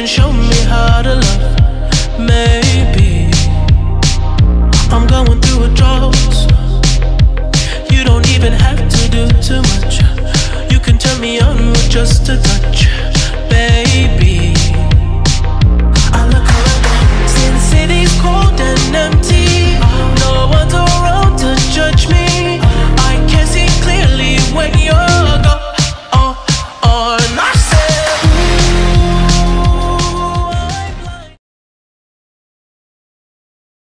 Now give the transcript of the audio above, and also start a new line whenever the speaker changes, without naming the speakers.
show me how to love. Maybe I'm going through a drought. You don't even have to do too much. You can turn me on with just a touch.